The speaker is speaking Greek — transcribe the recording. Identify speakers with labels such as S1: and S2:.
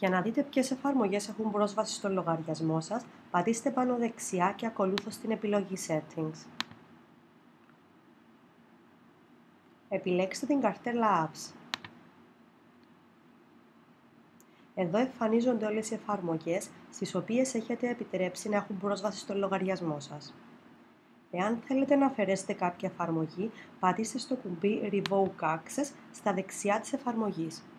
S1: Για να δείτε ποιες εφαρμογές έχουν πρόσβαση στο λογαριασμό σας, πατήστε πάνω δεξιά και ακολούθως την επιλογή Settings. Επιλέξτε την καρτέλα Apps. Εδώ εμφανίζονται όλες οι εφαρμογές στις οποίες έχετε επιτρέψει να έχουν πρόσβαση στο λογαριασμό σας. Εάν θέλετε να αφαιρέσετε κάποια εφαρμογή, πατήστε στο κουμπί Revoke Access στα δεξιά της εφαρμογής.